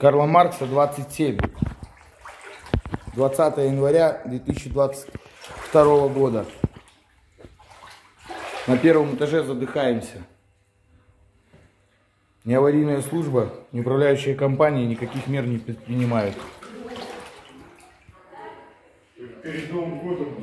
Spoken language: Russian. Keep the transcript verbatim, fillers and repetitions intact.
Карла Маркса, двадцать семь. двадцатое января две тысячи двадцать второго года. На первом этаже задыхаемся. Ни аварийная служба, ни управляющая компания никаких мер не предпринимают. Перед Новым годом